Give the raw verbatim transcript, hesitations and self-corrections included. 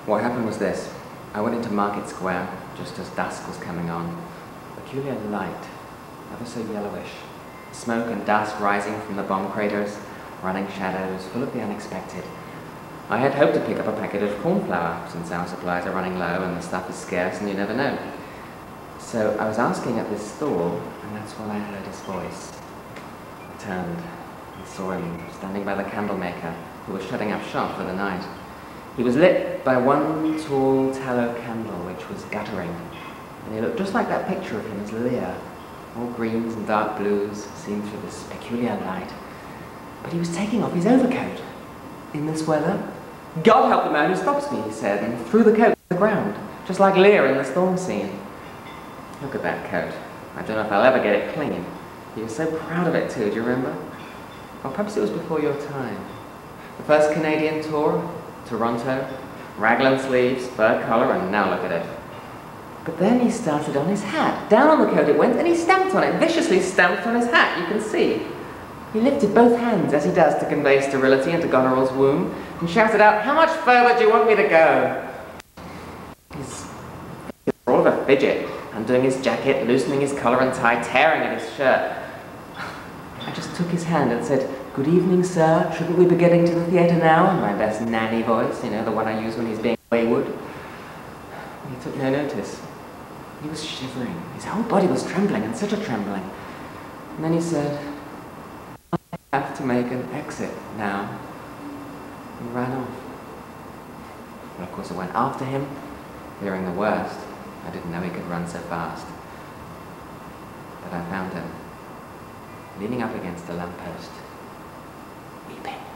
What happened was this. I went into Market Square just as dusk was coming on. A peculiar light, ever so yellowish. Smoke and dust rising from the bomb craters, running shadows, full of the unexpected. I had hoped to pick up a packet of corn flour, since our supplies are running low and the stuff is scarce and you never know. So I was asking at this stall, and that's when I heard his voice. I turned and saw him standing by the candle maker, who was shutting up shop for the night. He was lit by one tall tallow candle which was guttering, and he looked just like that picture of him as Lear, all greens and dark blues seen through this peculiar light. But he was taking off his overcoat. In this weather? God help the man who stops me, he said, and threw the coat to the ground, just like Lear in the storm scene. Look at that coat. I don't know if I'll ever get it clean. He was so proud of it too, do you remember? Or perhaps it was before your time. The first Canadian tour, Toronto, raglan sleeves, fur collar, and now look at it. But then he started on his hat. Down on the coat it went, and he stamped on it, viciously stamped on his hat, you can see. He lifted both hands, as he does to convey sterility into Goneril's womb, and shouted out, "How much further do you want me to go?" He's all of a fidget, undoing his jacket, loosening his collar and tie, tearing at his shirt. I just took his hand and said, "Good evening, sir. Shouldn't we be getting to the theatre now?" in my best nanny voice, you know, the one I use when he's being wayward. He took no notice. He was shivering. His whole body was trembling, and such a trembling. And then he said, "I have to make an exit now," and ran off. Well, of course, I went after him, fearing the worst. I didn't know he could run so fast. But I found him, leaning up against a lamppost, weeping.